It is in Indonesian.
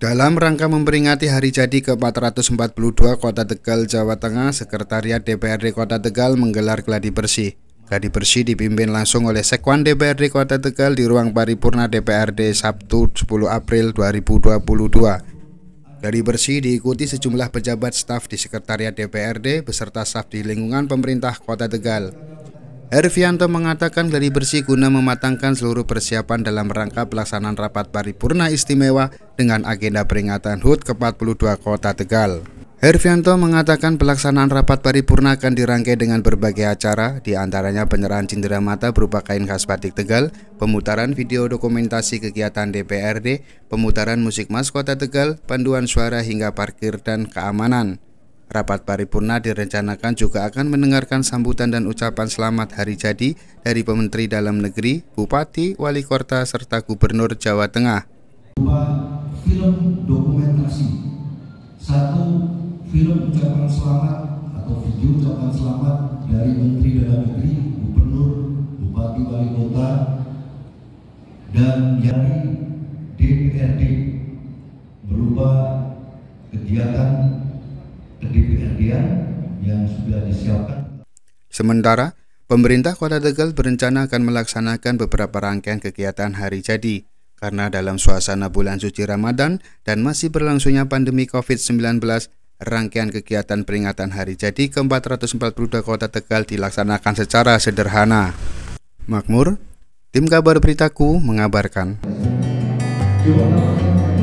Dalam rangka memperingati hari jadi ke-442 Kota Tegal, Jawa Tengah, Sekretariat DPRD Kota Tegal menggelar gladi bersih. Gladi bersih dipimpin langsung oleh Sekwan DPRD Kota Tegal di ruang paripurna DPRD Sabtu 10 April 2022. Gladi bersih diikuti sejumlah pejabat staf di Sekretariat DPRD beserta staf di lingkungan pemerintah Kota Tegal. Hervianto mengatakan gladi bersih guna mematangkan seluruh persiapan dalam rangka pelaksanaan rapat paripurna istimewa dengan agenda peringatan HUT ke-42 Kota Tegal. Hervianto mengatakan pelaksanaan rapat paripurna akan dirangkai dengan berbagai acara, diantaranya penyerahan cindera mata berupa kain khas batik Tegal, pemutaran video dokumentasi kegiatan DPRD, pemutaran musik Mas Kota Tegal, panduan suara hingga parkir dan keamanan. Rapat paripurna direncanakan juga akan mendengarkan sambutan dan ucapan selamat hari jadi dari Menteri Dalam Negeri, Bupati, Wali Kota, serta Gubernur Jawa Tengah. Film dokumentasi, satu film ucapan selamat atau video ucapan selamat dari Menteri Dalam Negeri, Gubernur, Bupati, Wali Kota, dan dari DPRD berupa kegiatan DPRD-an yang sudah disiapkan. Sementara, pemerintah Kota Tegal berencana akan melaksanakan beberapa rangkaian kegiatan hari jadi karena dalam suasana bulan suci Ramadan dan masih berlangsungnya pandemi COVID-19, rangkaian kegiatan peringatan hari jadi ke-442 Kota Tegal dilaksanakan secara sederhana. Makmur, tim kabar beritaku mengabarkan.